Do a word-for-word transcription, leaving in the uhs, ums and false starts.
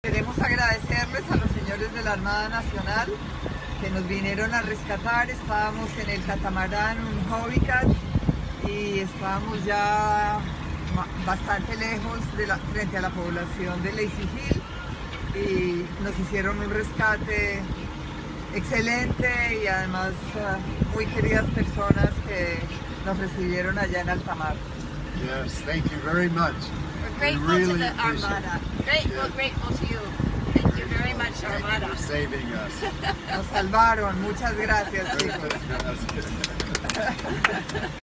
Queremos agradecerles a los señores de la Armada Nacional que nos vinieron a rescatar. Estábamos en el catamarán, un Hobbycat, y estábamos ya bastante lejos de la, frente a la población de Lazy Hill, y nos hicieron un rescate excelente y además uh, muy queridas personas que nos recibieron allá en alta mar. Yes, thank you very much. We're grateful we really to the Armada. Grateful, yeah. grateful to you. Thank you very much, Thank Armada. you for saving us. Nos salvaron, muchas gracias, chicos. Gracias.